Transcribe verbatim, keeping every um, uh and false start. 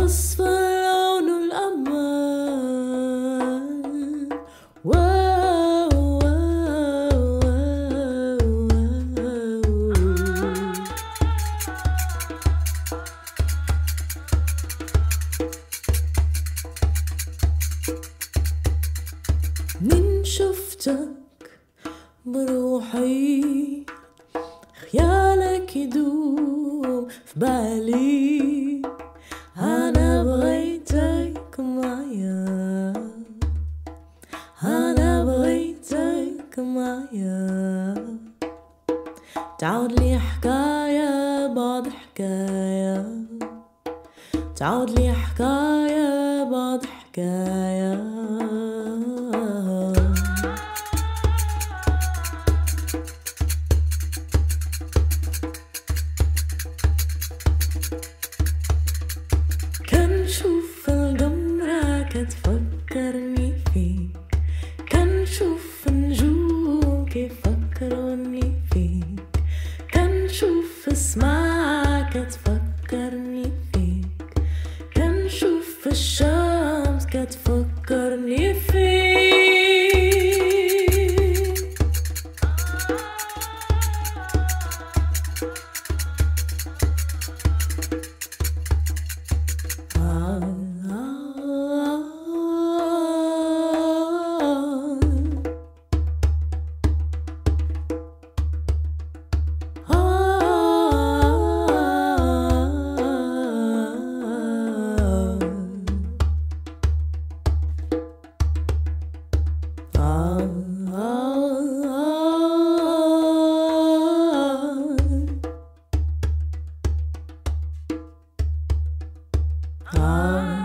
أصفى لون الأمل. واو واو واو. من شفتك بروحي خيالك يدوم في بالي. أنا بغيتك معايا، أنا بغيتك معايا. تعود لي حكاية بعد حكاية، تعود لي حكاية بعد حكاية. كنشوف القمرة كتفكرني فيك، كنشوف النجوم كيفكروني فيك، كنشوف السما كتفكرني فيك، كنشوف الشمس كتفكرني فيك. Ah